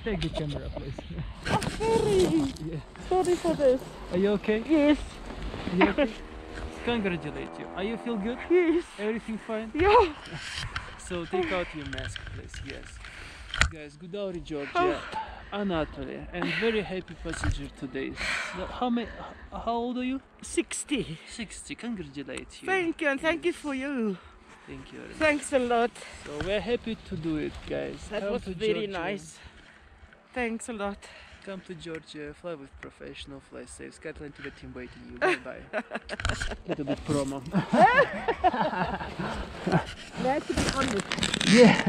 Take the camera, please. Oh, sorry. Yeah. Sorry for this. Are you okay? Yes. Are you okay? Congratulate you. Are you feel good? Yes. Everything fine? Yeah. So take out your mask, please. Yes. Guys, Godavari, Georgia, Anatoly, and very happy passenger today. So how old are you? 60. 60. Congratulate you. Thank you, and thank you Yes. for you. Thank you very much. Thanks a lot. So we're happy to do it, guys. That Come was to very Georgia. nice. Thanks a lot. Come to Georgia, fly with professional, fly safe. Skyline to the team waiting you. Bye bye. Little bit promo. Glad to be honest. Yeah.